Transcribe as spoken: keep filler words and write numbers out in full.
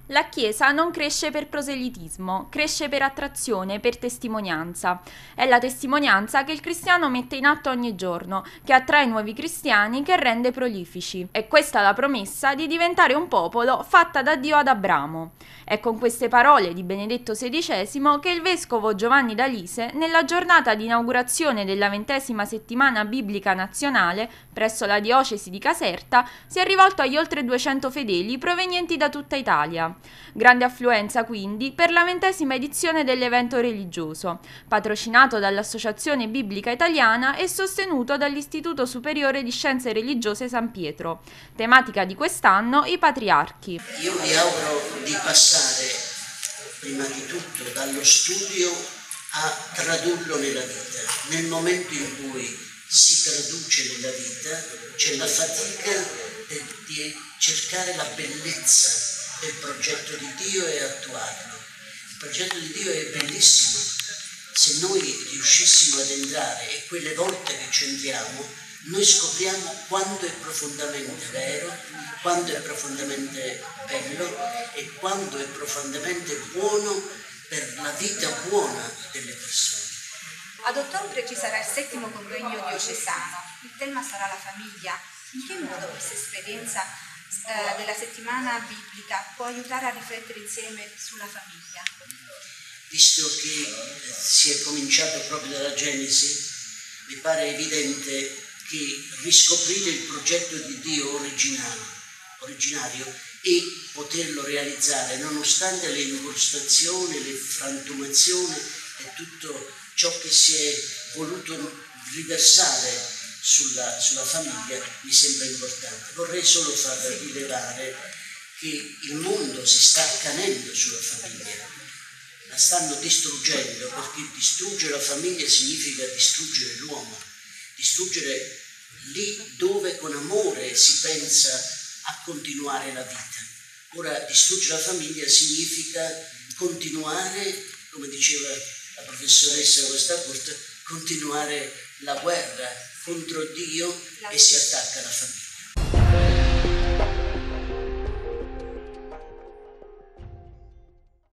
La Chiesa non cresce per proselitismo, cresce per attrazione, per testimonianza. È la testimonianza che il cristiano mette in atto ogni giorno, che attrae nuovi cristiani, che rende prolifici. È questa la promessa di diventare un popolo fatta da Dio ad Abramo. È con queste parole di Benedetto sedicesimo che il vescovo Giovanni d'Alise, nella giornata di inaugurazione della ventesima settimana biblica nazionale presso la diocesi di Caserta, si è rivolto agli oltre duecento fedeli provenienti da tutta Italia. Grande affluenza quindi per la ventesima edizione dell'evento religioso, patrocinato dall'Associazione Biblica Italiana e sostenuto dall'Istituto Superiore di Scienze Religiose San Pietro. Tematica di quest'anno: i patriarchi. Io vi auguro di passare prima di tutto dallo studio a tradurlo nella vita. Nel momento in cui si traduce nella vita c'è la fatica di cercare la bellezza del progetto di Dio e attuarlo. Il progetto di Dio è bellissimo. Se noi riuscissimo ad entrare, e quelle volte che ci entriamo, noi scopriamo quanto è profondamente vero, quanto è profondamente bello e quanto è profondamente buono per la vita buona delle persone. Ad ottobre ci sarà il settimo convegno diocesano. Il tema sarà la famiglia. In che modo questa esperienza eh, della settimana biblica può aiutare a riflettere insieme sulla famiglia? Visto che si è cominciato proprio dalla Genesi, mi pare evidente che riscoprire il progetto di Dio originale, originario e poterlo realizzare nonostante le incrostazioni, le frantumazioni e tutto ciò che si è voluto riversare sulla, sulla famiglia mi sembra importante. Vorrei solo far rilevare che il mondo si sta accanendo sulla famiglia, la stanno distruggendo, perché distruggere la famiglia significa distruggere l'uomo, distruggere lì dove con amore si pensa a continuare la vita. Ora, distruggere la famiglia significa continuare, come diceva la professoressa Costa, continuare la guerra contro Dio e si attacca alla famiglia.